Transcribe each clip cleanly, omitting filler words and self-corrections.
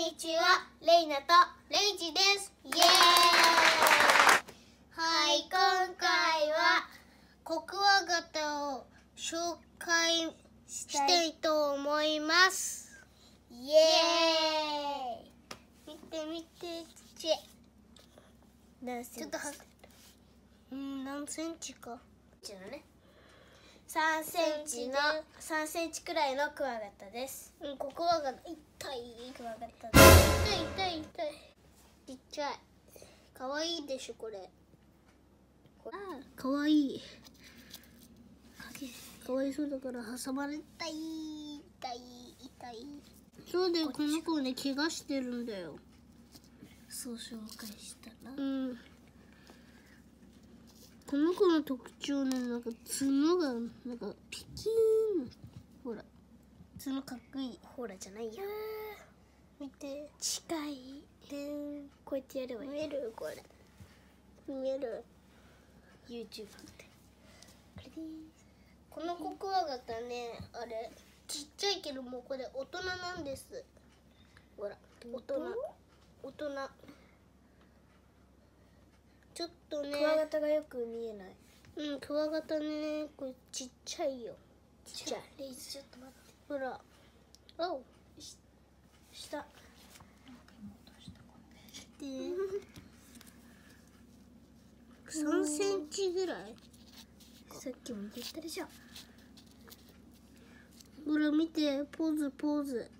にちは、レイナとレイジです。イエーイ。はい、今回はコクワガタを紹介したいと思います。イエーイ。見て見て、ちょっと何センチか。3センチくらいのクワガタです。コクワガタ、痛いクワガタです。痛い。ちっちゃい。かわいいでしょこれ。かわいい。かわいそうだから挟まれたい。痛い。そうだよ、この子ね怪我してるんだよ。そう紹介したな。この子の特徴ね、なんか角がなんかピキーン。ほら、角かっこいい。ほらじゃないよ。見て、近い。で、こうやってやればいい。見えるこれ。見える。YouTube って。このコクワガタね、あれちっちゃいけどもうこれ大人なんです。ほら、大人。ちょっとね、クワガタがよく見えない。クワガタね、これちっちゃいよ。ちっちゃい。レイズちょっと待って。ほら。下。で、3センチぐらい。さっきも言ったでしょ。ほら見て、ポーズ。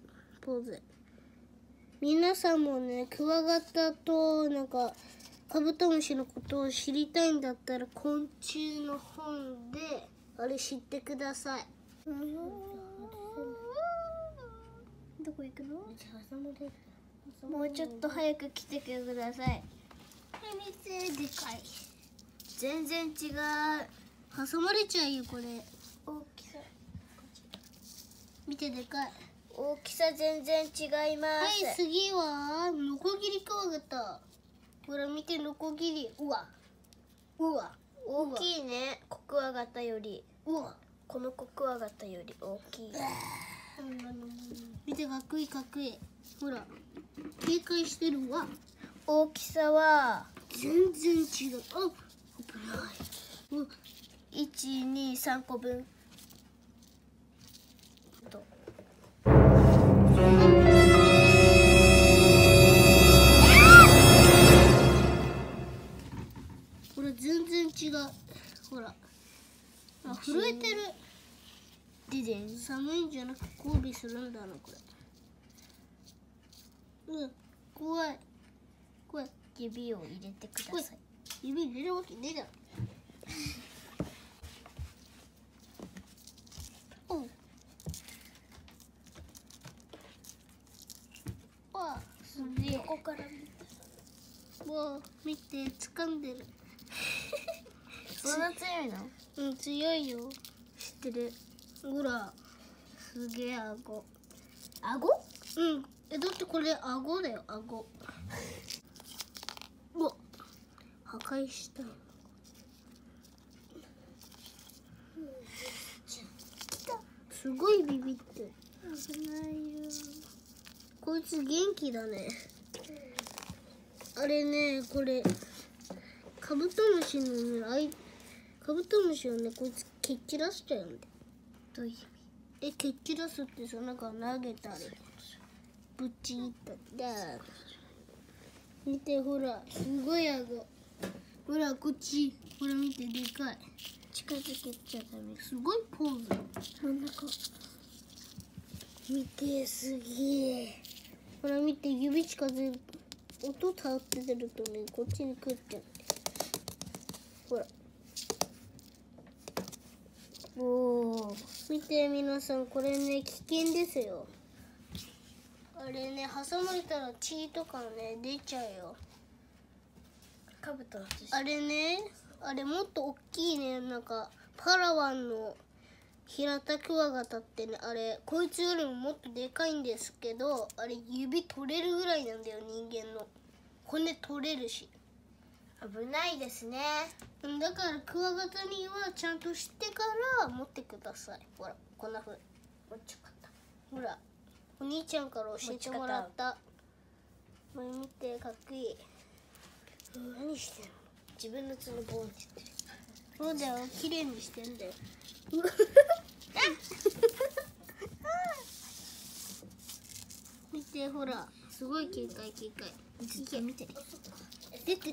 皆さんもね、クワガタとなんかカブトムシのことを知りたいんだったら昆虫の本であれ知ってください。どこ行くの？もうちょっと早く来てください。見て、でかい。全然違う。挟まれちゃうよこれ。大きさ。見て、でかい。大きさ全然違います。はい、次はノコギリクワガタ。ほら見て、ノコギリ。うわ大きいね。コクワガタより。このコクワガタより大きい。見て、かっこいい。ほら警戒してるわ。大きさは全然違う。危ない。1、2、3個分。ほら全然違う。ほら震えてる。寒いんじゃなく交尾するんだなこれ。怖い。指を入れてください。指入れるわけねえだろ。すげえ。ここから見て、掴んでる。そんな強いの？強いよ。知ってる。ほら、すげえ顎。顎？だってこれ顎だよ、顎。破壊したい。すごいビビってる。危ないよ。こいつ元気だね。あれね、これカブトムシのね、カブトムシをね、こいつ蹴っ散らしちゃうんだよ。どういう意味？蹴っ散らすってさ、なんか投げたりぶちいった見て、ほらすごい顎。ほらこっち、ほら見て、でかい。近づけちゃダメ。すごいポーズ。真ん中見て、すげえ。ほら見て、指近づいて音立ててるとね、こっちに来っちゃう。ほら見て皆さん、これね危険ですよ。あれね、挟まれたら血とかね出ちゃうよ。あれね、あれもっと大きいね、なんかパラワンのヒラタクワガタってね、あれこいつよりももっとでかいんですけど、あれ指取れるぐらいなんだよ。人間の骨取れるし。危ないですね。だからクワガタにはちゃんと知ってから持ってください。ほらこんなふうに。ほらお兄ちゃんから教えてもらった。 これ見て、かっこいい。何してんの？自分の角ボンって言ってる。そうだよ、綺麗にしてんだよ。見て、ほら、すごい軽快。ずっと見て。出て。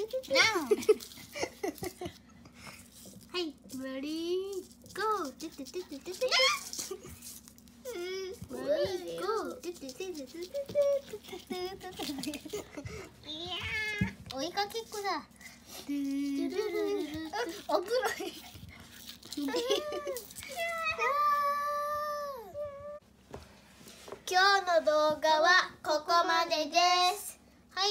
はい、レディーゴー。出て。追いかけっこだ。危ない。今日の動画はここまでです。はい、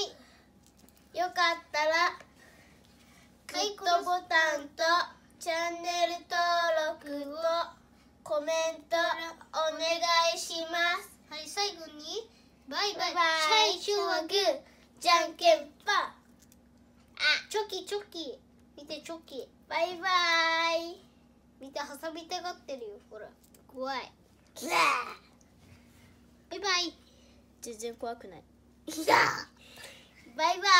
よかったらグッドボタンとチャンネル登録とコメントお願いします。はい、最後にバイバイ。最初はグー、じゃんけんパー。チョキ。見て、チョキ。バイバイ。見て、挟みたがってるよ。ほら、怖い。バイバイ。全然怖くない。バイバイ。